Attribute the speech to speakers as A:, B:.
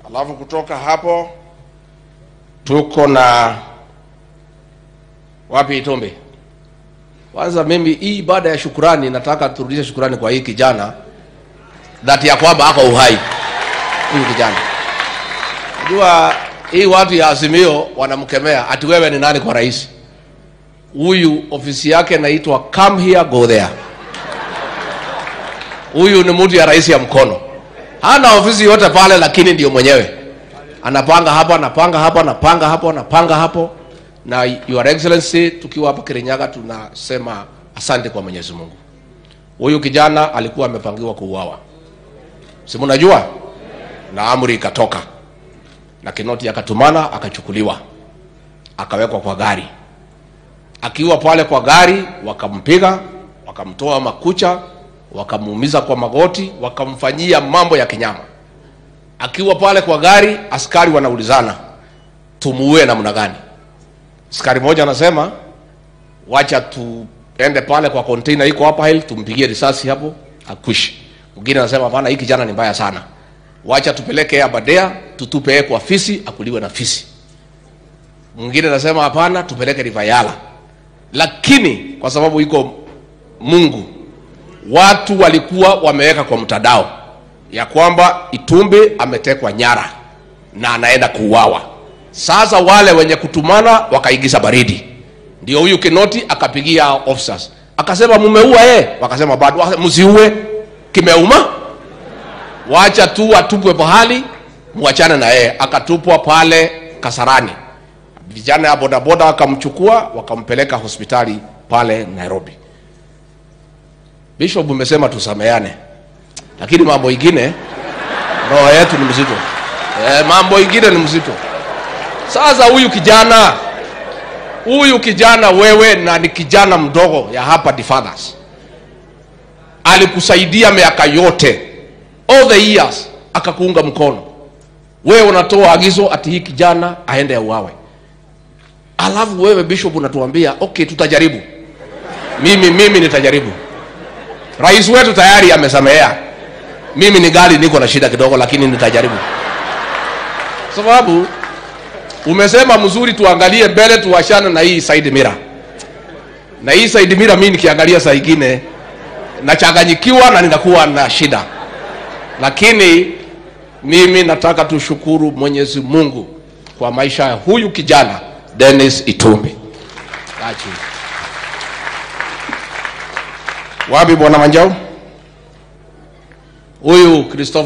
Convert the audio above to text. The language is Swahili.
A: Alafu kutoka hapo tuko na wapi Itombe. Kwanza mimi hii baada ya shukrani nataka turudishe shukrani kwa hii kijana dhati ya kwamba ako uhai. Huyu kijana. Unajua hii watu ya Azimio wanamkemea ati wewe ni nani kwa rais. Huyu ofisi yake inaitwa come here go there. Huyu ni mtu ya rais ya mkono. Hana ofisi yote pale lakini ndio mwenyewe. Anapanga hapa, anapanga hapa, anapanga hapo, anapanga hapo. Na Your Excellency tukiwa hapa Kirinyaga tunasema asante kwa Mwenyezi Mungu. Huyu kijana alikuwa amepangiwa kuuawa. Si mnajua? Na amri ikatoka. Na Kinoti akatumana akachukuliwa. Akawekwa kwa gari. Akiwa pale kwa gari wakampiga, wakamtoa makucha, wakamuumiza kwa magoti, wakamfanyia mambo ya kinyama. Akiwa pale kwa gari askari wanaulizana tumuue namna gani. Askari mmoja anasema wacha tuende pale kwa container iko hapa hili tumpigie risasi hapo akushi. Mwingine anasema hapana, hii kijana ni mbaya sana. Wacha tupeleke Aberdare tutupe kwa fisi akuliwe na fisi. Mwingine anasema hapana, tupeleke Rivayala. Lakini kwa sababu iko Mungu, watu walikuwa wameweka kwa mtandao ya kwamba Itumbi ametekwa nyara na anaenda kuuawa. Sasa wale wenye kutumana wakaigiza baridi. Ndio huyu Kinoti akapigia officers. Akasema mumeua wakasema bado. Msiue, kimeuma. Wacha tu atupwe pahali, muachane na Akatupwa pale Kasarani. Vijana ya bodaboda wakamchukua wakampeleka hospitali pale Nairobi. Bishop umesema tusameane. Lakini mambo ingine roho yetu ni mzito. Mambo ingine ni mzito. Sasa huyu kijana wewe na ni kijana mdogo ya hapa the fathers. Alikusaidia miaka yote. All the years akakuunga mkono. Wewe unatoa agizo ati hii kijana aende auawe. Alafu wewe Bishop unatuambia okay tutajaribu. Mimi nitajaribu. Rais wetu tayari amesamehea. Mimi ni gari niko na shida kidogo lakini nitajaribu. Sababu umesema mzuri tuangalie mbele tuwashane na hii side mirror. Na hii side mirror mimi nikiangalia saa nyingine nachanganyikiwa na ninakuwa na shida. Lakini mimi nataka tushukuru Mwenyezi Mungu kwa maisha ya huyu kijana Dennis Itumbi. Wapi bwana Manjau? Huyu Christopher